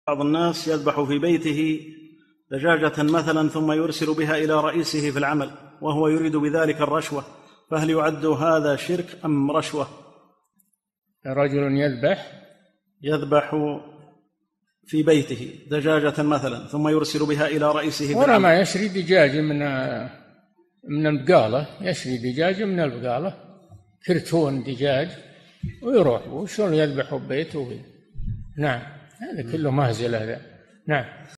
بعض الناس يذبح في بيته دجاجة مثلا ثم يرسل بها إلى رئيسه في العمل وهو يريد بذلك الرشوة، فهل يعد هذا شرك أم رشوة؟ رجل يذبح في بيته دجاجة مثلا ثم يرسل بها إلى رئيسه في العمل. ما يشري دجاج من البقالة، يشري دجاج من البقالة، كرتون دجاج، ويروح وشلون يذبح ببيته. نعم، هذا كله مهزلة هذا. نعم.